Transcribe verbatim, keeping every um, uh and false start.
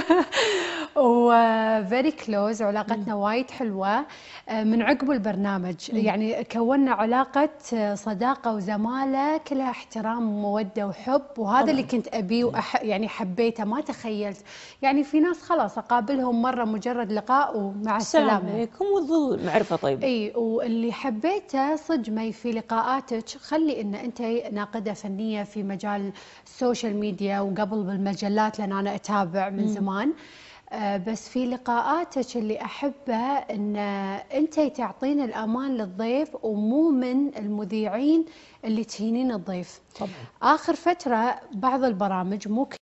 وفيري كلوز، علاقتنا وايد حلوه من عقب البرنامج. يعني كونا علاقه صداقه وزماله كلها احترام وموده وحب، وهذا طبعاً. اللي كنت ابيه وأح يعني حبيته. ما تخيلت يعني في ناس خلاص اقابلهم مره مجرد لقاء ومع السلام السلامه. عليكم وظل معرفة طيبة. اي، واللي حبيته صدق مي في لقاءاتك، خلي ان انت ناقده فنيه في مجال السوشيال ميديا وقبل بالمجلات، لان انا اتابع من مم. زمان. آه بس في لقاءاتك اللي احبه ان انت تعطين الامان للضيف، ومو من المذيعين اللي تهينين الضيف. طبعا. اخر فتره بعض البرامج مو